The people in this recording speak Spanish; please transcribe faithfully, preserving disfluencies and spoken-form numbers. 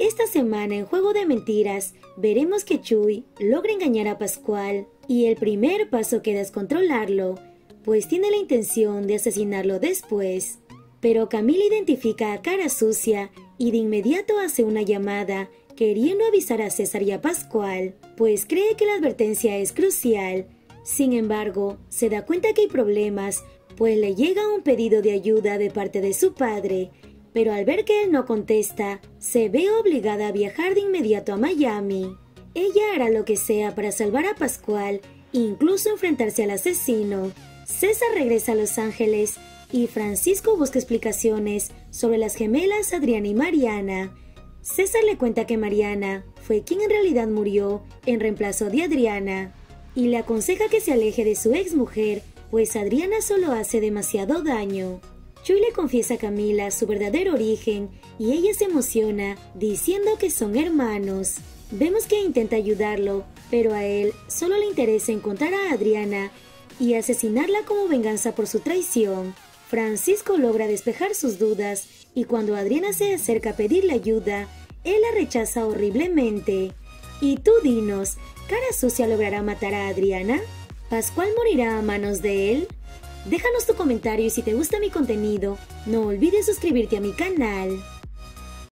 Esta semana en Juego de Mentiras veremos que Chuy logra engañar a Pascual y el primer paso que da es controlarlo, pues tiene la intención de asesinarlo después. Pero Camila identifica a Cara Sucia y de inmediato hace una llamada queriendo avisar a César y a Pascual, pues cree que la advertencia es crucial. Sin embargo, se da cuenta que hay problemas, pues le llega un pedido de ayuda de parte de su padre, pero al ver que él no contesta, se ve obligada a viajar de inmediato a Miami. Ella hará lo que sea para salvar a Pascual, incluso enfrentarse al asesino. César regresa a Los Ángeles y Francisco busca explicaciones sobre las gemelas Adriana y Mariana. César le cuenta que Mariana fue quien en realidad murió en reemplazo de Adriana y le aconseja que se aleje de su exmujer, pues Adriana solo hace demasiado daño. Chuy le confiesa a Camila su verdadero origen y ella se emociona diciendo que son hermanos. Vemos que intenta ayudarlo, pero a él solo le interesa encontrar a Adriana y asesinarla como venganza por su traición. Francisco logra despejar sus dudas y cuando Adriana se acerca a pedirle ayuda, él la rechaza horriblemente. Y tú dinos, ¿Cara Sucia logrará matar a Adriana? ¿Pascual morirá a manos de él? Déjanos tu comentario y si te gusta mi contenido, no olvides suscribirte a mi canal.